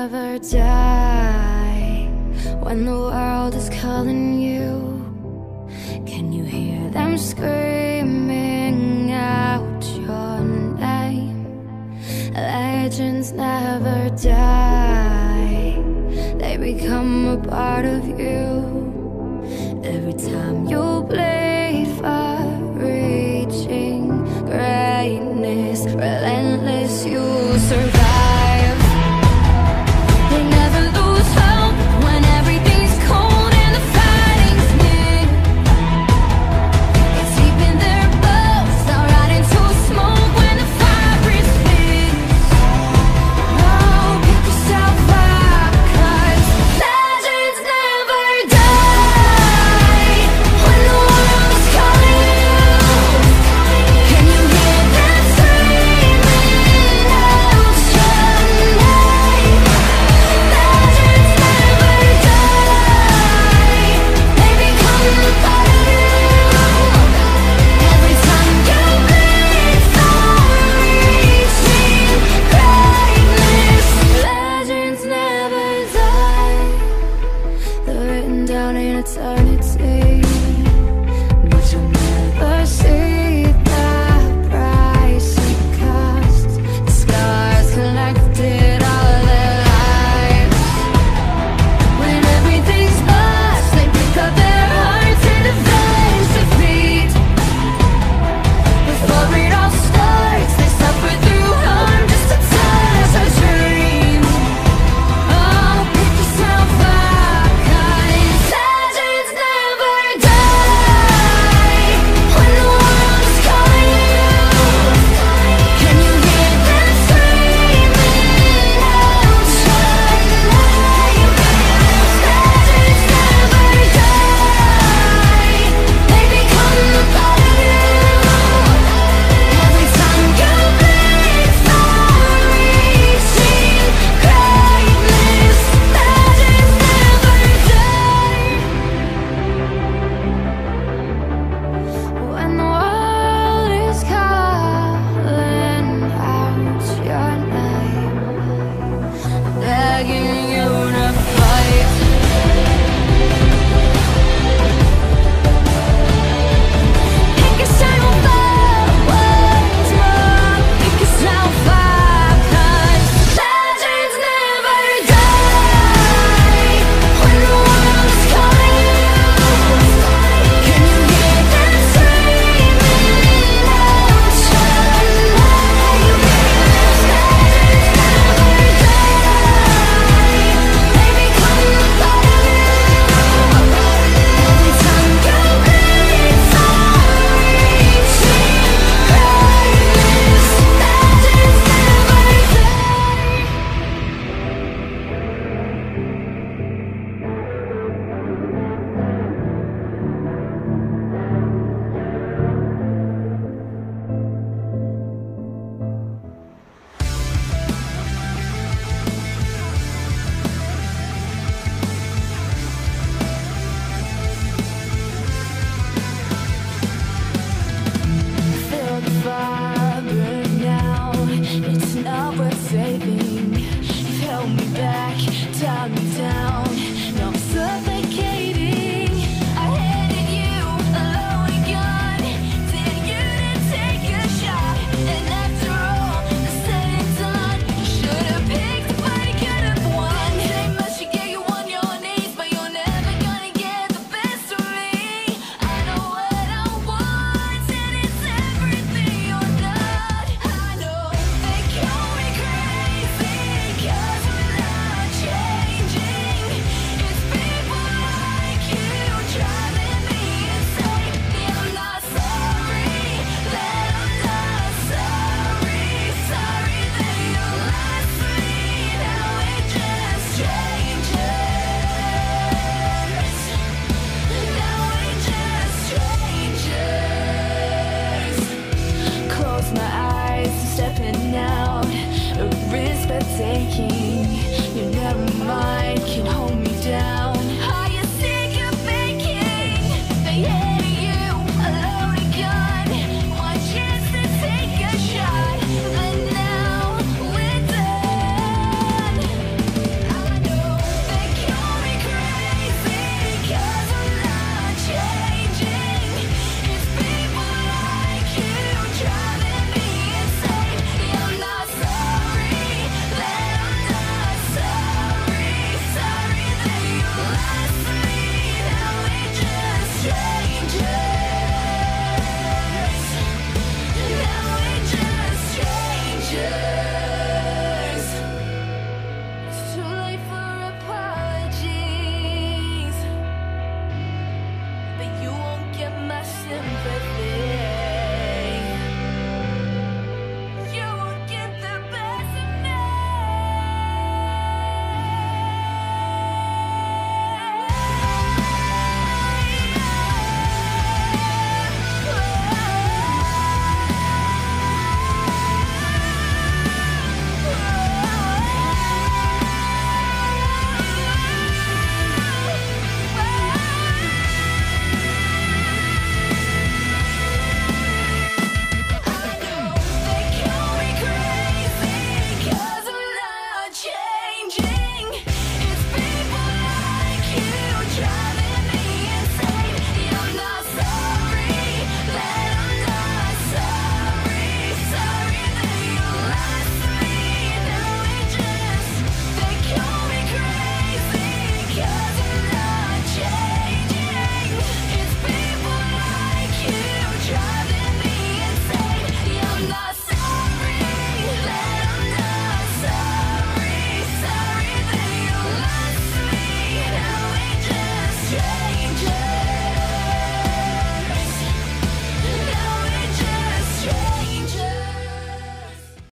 never die. When the world is calling you, can you hear them screaming out your name? Legends never die, they become a part of you. Every time you bleed for reaching greatness, relentless, you survive. They never lose hope when everything's cold and the fighting's near. It's deep in their bones, they'll rot into smoke when the fire is fierce. Oh, pick yourself up, 'cause legends never die. When the world is calling you, can you hear them screaming out your name? Legends never die, they become a part of you. Every time you bleed for reaching greatness, legends never die. They're written down in eternity.